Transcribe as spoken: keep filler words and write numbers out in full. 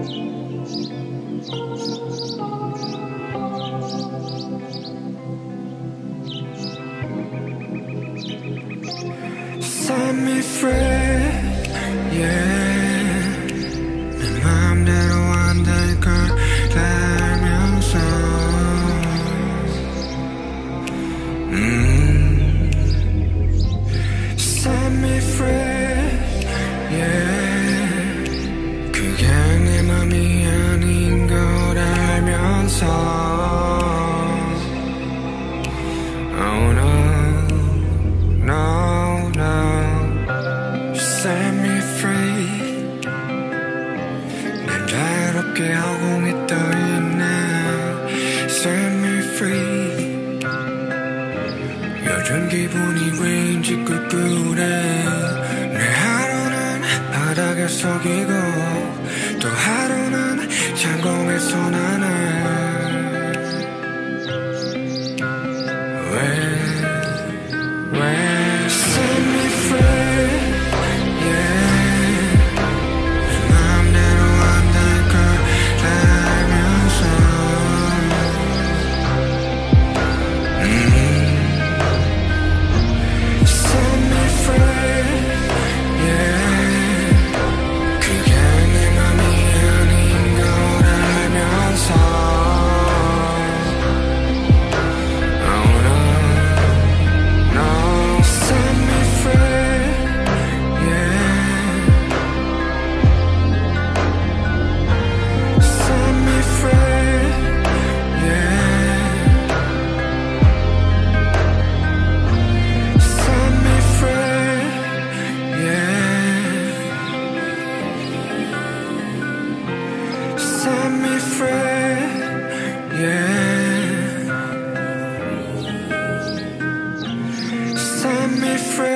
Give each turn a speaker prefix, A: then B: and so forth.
A: Set me free, yeah. 내 맘대로 안 될 걸 알면서 음. Set me free, yeah. 그게 내 맘이 아닌 걸 알면서 Oh no, no, no. Set me free. 날 외롭게 하고 믿어 있네. Set me free. 요즘 기분이 왜인지 꿀꿀해. 내 하루는 바닥에 속이고 또 하루는 창공에서 나네. 왜 Set me free, yeah. 내 맘대로 안 될 걸 알면서 음. Set me free, yeah. 그게 내 맘이 아닌 걸 알면서 Set me free, yeah. Set me free.